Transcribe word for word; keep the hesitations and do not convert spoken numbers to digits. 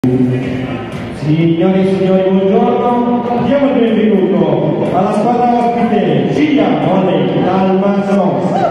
Signore e signori, buongiorno. Diamo il benvenuto alla squadra ospite Ciglia Volley dal Manzano.